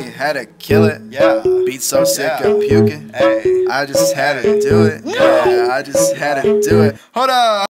had to kill it. Yeah. Beat so sick I'm puking. Hey. I just had to do it. Yeah, I just had to do it. Hold up.